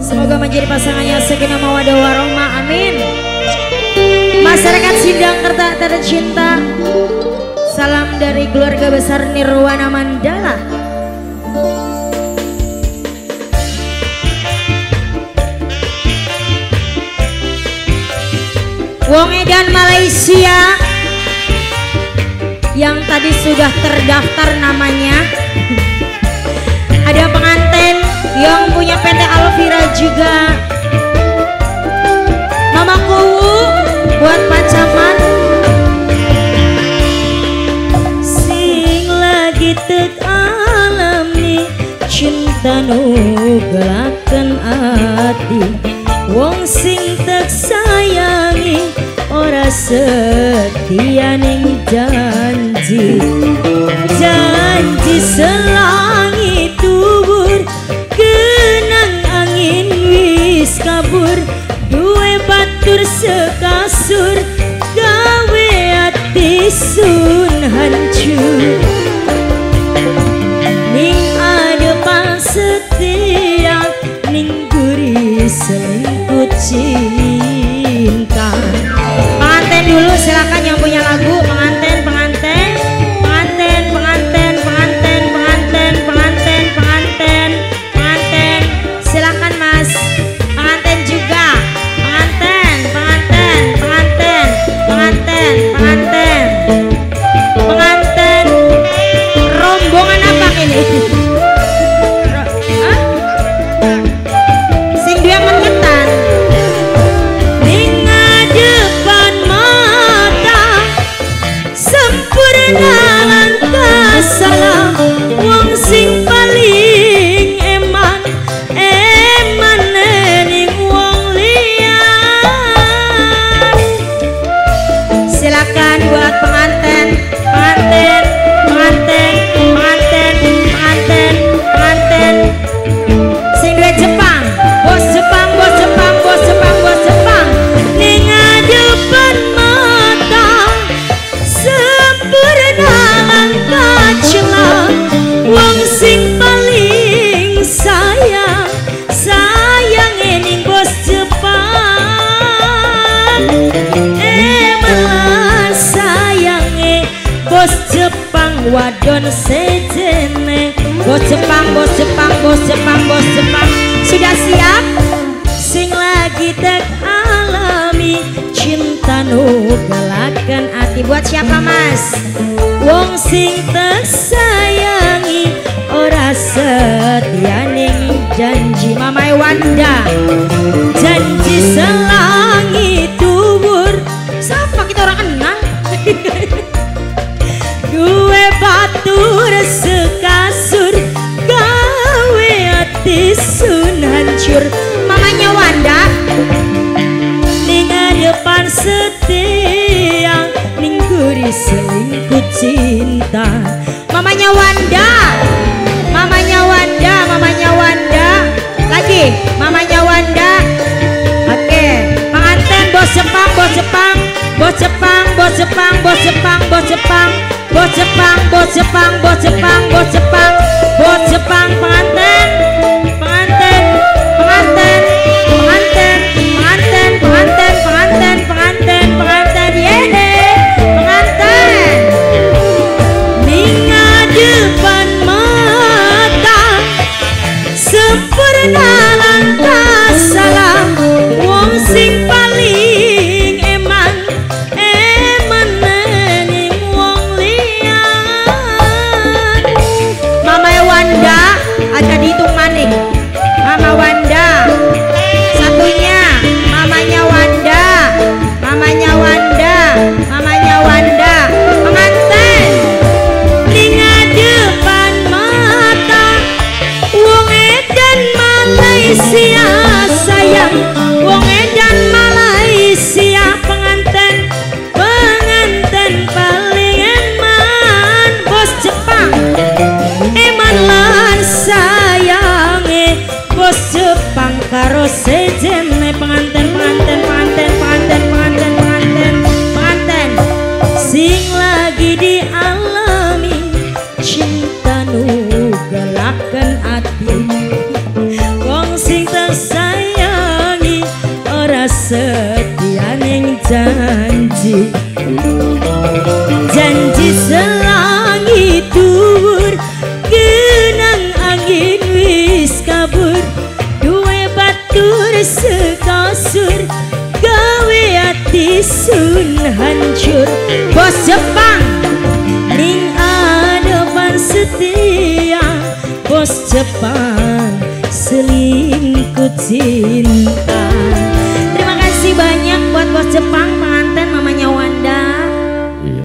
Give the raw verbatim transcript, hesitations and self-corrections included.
Semoga menjadi pasangannya sakinah mawaddah warahmah, amin. Masyarakat Sindang Kerta tercinta, salam dari keluarga besar Nirwana Mandala. Wong Edan Malaysia yang tadi sudah terdaftar namanya. Ada pengantin yang punya P T Alvira juga. Mama Kuwu buat pacaman. Sing lagi tek alami cinta nu gelaken ati, wong sing tek sayangi ora setia ning janji. Janji selangi tubur, kenang angin wis kabur. Duwe batur sekasur, gawe ati sun hancur. Ning adepan setia, ning gurih selingkuh cinta. Pengantin dulu silakan yang punya lagu. Pengantin, pengantin, pengantin, pengantin, pengantin, pengantin, pengantin, pengantin, pengantin. Silakan mas. Pengantin juga. Pengantin, pengantin, pengantin, pengantin, pengantin, pengantin. Rombongan apa ini? Sing dia mengetan. Langkah salah wong sing paling eman, eman ning wong liyan. Silakan buat pengantin, pengantin, pengantin, pengantin, pengantin, pengantin. Sing duwe Jepang, bos Jepang, bos Jepang, bos Jepang, bos Jepang. Ning ngadepan mata sempurna langkah celah, wong sing paling sayang, sayang ning bos Jepang. Emang sayange bos Jepang wadon sejene. Bos Jepang, bos Jepang, bos Jepang, bos Jepang. Sudah siap? Sing lagi tek alami cinta nu gelaken ati. Buat siapa mas? Wong sing tersayangi ora setia ning janji. Mama Wanda, janji selangi tubur. Siapa kita orang kenal? Duwe batur sekasur, gawe ati sun hancur. Mamanya Wanda ning depan setia, ning gurih selingkuh cinta. Mamanya Wanda, mamanya Wanda, mamanya Wanda. Lagi, mamanya Wanda. Oke, pengantin bos Jepang, bos Jepang, bos Jepang, bos Jepang, bos Jepang, bos Jepang, bos Jepang, bos Jepang, bos Jepang, bos Jepang, bos Jepang. Pengantin, pengantin, pengantin, pengantin, pengantin, pengantin, pengantin, pengantin, pengantin, yehe, pengantin. Ninga depan mata sempurna langkah salah, wong sing paling eman, eman ning wong liyan. Mama Wanda ada dihitung maning. Mama Wanda satunya, mamanya Wanda, mamanya Wanda, mamanya Wanda. Pengantin ning depan mata, wong edan Malaysia sayang, wong edan Malaysia. Pengantin, pengantin paling eman bos Jepang, eman lan sayange bos Jepang karo sejene. Pengantin, pengantin, pengantin, pengantin, pengantin, pengantin, pengantin. Sing lagi dialami cinta nu gelaken ati, wong sing tersayang setia ning janji, janji selangi dhuwur genang angin wis kabur, duwe batur sekasur gawe ati sun hancur. Bos Jepang ning adepan setia, bos Jepang selingkuh cinta. Terima kasih banyak.